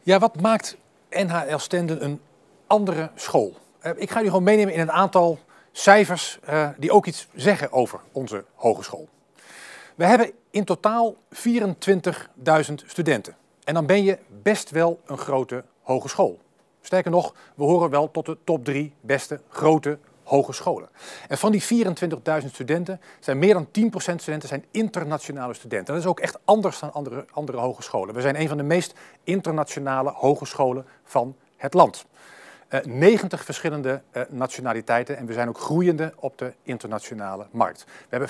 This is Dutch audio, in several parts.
Ja, wat maakt NHL Stenden een andere school? Ik ga jullie gewoon meenemen in een aantal cijfers die ook iets zeggen over onze hogeschool. We hebben in totaal 24.000 studenten. En dan ben je best wel een grote hogeschool. Sterker nog, we horen wel tot de top 3 beste grote hogescholen. En van die 24.000 studenten zijn meer dan 10% studenten zijn internationale studenten. Dat is ook echt anders dan andere hogescholen. We zijn een van de meest internationale hogescholen van het land. 90 verschillende nationaliteiten en we zijn ook groeiende op de internationale markt. We hebben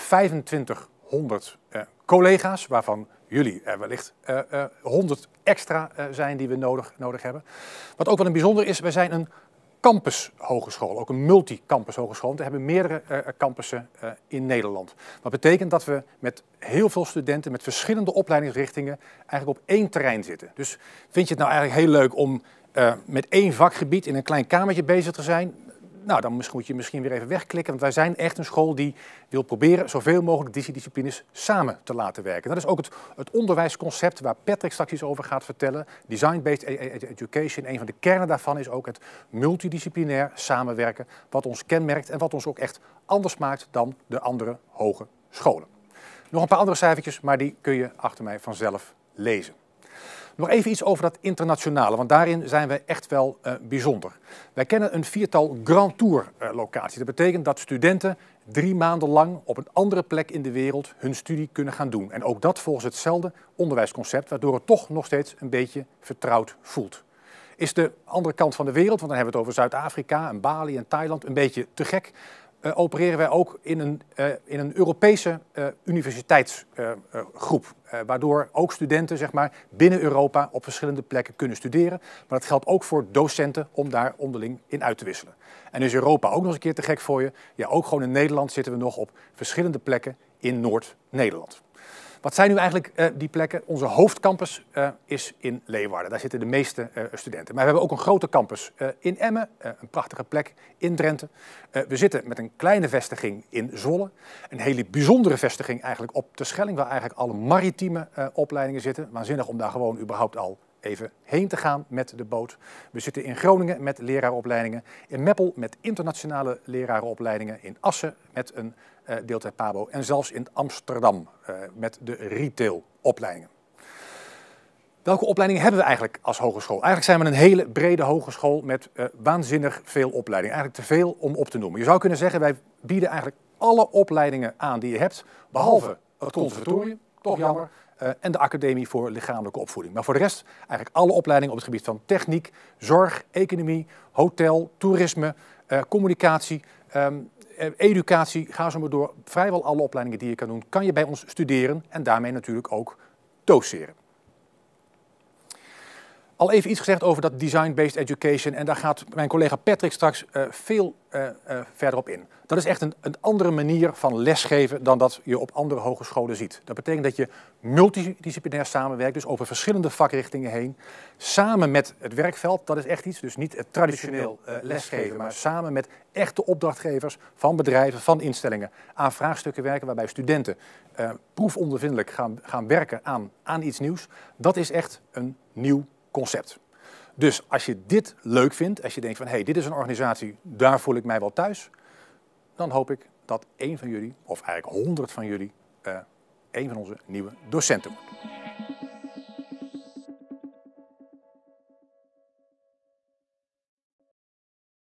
2500 collega's, waarvan jullie er wellicht 100 extra zijn die we nodig hebben. Wat ook wel een bijzonder is, wij zijn een campushogeschool, ook een multi-campus hogeschool. We hebben meerdere campussen in Nederland. Wat betekent dat we met heel veel studenten, met verschillende opleidingsrichtingen, eigenlijk op één terrein zitten. Dus vind je het nou eigenlijk heel leuk om met één vakgebied in een klein kamertje bezig te zijn? Nou, dan moet je misschien weer even wegklikken, want wij zijn echt een school die wil proberen zoveel mogelijk disciplines samen te laten werken. Dat is ook het onderwijsconcept waar Patrick straks iets over gaat vertellen. Design-based education, een van de kernen daarvan is ook het multidisciplinair samenwerken, wat ons kenmerkt en wat ons ook echt anders maakt dan de andere hogescholen. Nog een paar andere cijfertjes, maar die kun je achter mij vanzelf lezen. Nog even iets over dat internationale, want daarin zijn we echt wel bijzonder. Wij kennen een 4-tal Grand Tour locaties. Dat betekent dat studenten 3 maanden lang op een andere plek in de wereld hun studie kunnen gaan doen. En ook dat volgens hetzelfde onderwijsconcept, waardoor het toch nog steeds een beetje vertrouwd voelt. Is de andere kant van de wereld, want dan hebben we het over Zuid-Afrika en Bali en Thailand, een beetje te gek, opereren wij ook in een Europese universiteitsgroep. Waardoor ook studenten zeg maar, binnen Europa op verschillende plekken kunnen studeren. Maar dat geldt ook voor docenten om daar onderling in uit te wisselen. En is Europa ook nog eens een keer te gek voor je? Ja, ook gewoon in Nederland zitten we nog op verschillende plekken in Noord-Nederland. Wat zijn nu eigenlijk die plekken? Onze hoofdcampus is in Leeuwarden. Daar zitten de meeste studenten. Maar we hebben ook een grote campus in Emmen, een prachtige plek in Drenthe. We zitten met een kleine vestiging in Zwolle. Een hele bijzondere vestiging eigenlijk op Terschelling, waar eigenlijk alle maritieme opleidingen zitten. Waanzinnig om daar gewoon überhaupt al even heen te gaan met de boot. We zitten in Groningen met leraaropleidingen. In Meppel met internationale lerarenopleidingen. In Assen met een deeltijd Pabo. En zelfs in Amsterdam met de retailopleidingen. Welke opleidingen hebben we eigenlijk als hogeschool? Eigenlijk zijn we een hele brede hogeschool met waanzinnig veel opleidingen. Eigenlijk te veel om op te noemen. Je zou kunnen zeggen, wij bieden eigenlijk alle opleidingen aan die je hebt. Behalve het conservatorium, toch jammer. En de Academie voor Lichamelijke Opvoeding. Maar voor de rest eigenlijk alle opleidingen op het gebied van techniek, zorg, economie, hotel, toerisme, communicatie, educatie. Ga zo maar door. Vrijwel alle opleidingen die je kan doen, kan je bij ons studeren en daarmee natuurlijk ook doceren. Al even iets gezegd over dat design-based education en daar gaat mijn collega Patrick straks veel verder op in. Dat is echt een andere manier van lesgeven dan dat je op andere hogescholen ziet. Dat betekent dat je multidisciplinair samenwerkt, dus over verschillende vakrichtingen heen. Samen met het werkveld, dat is echt iets, dus niet het traditioneel lesgeven, maar samen met echte opdrachtgevers van bedrijven, van instellingen aan vraagstukken werken waarbij studenten proefondervindelijk gaan werken aan iets nieuws. Dat is echt een nieuw concept. Dus als je dit leuk vindt, als je denkt van hey, dit is een organisatie, daar voel ik mij wel thuis, dan hoop ik dat één van jullie, of eigenlijk 100 van jullie, één van onze nieuwe docenten wordt.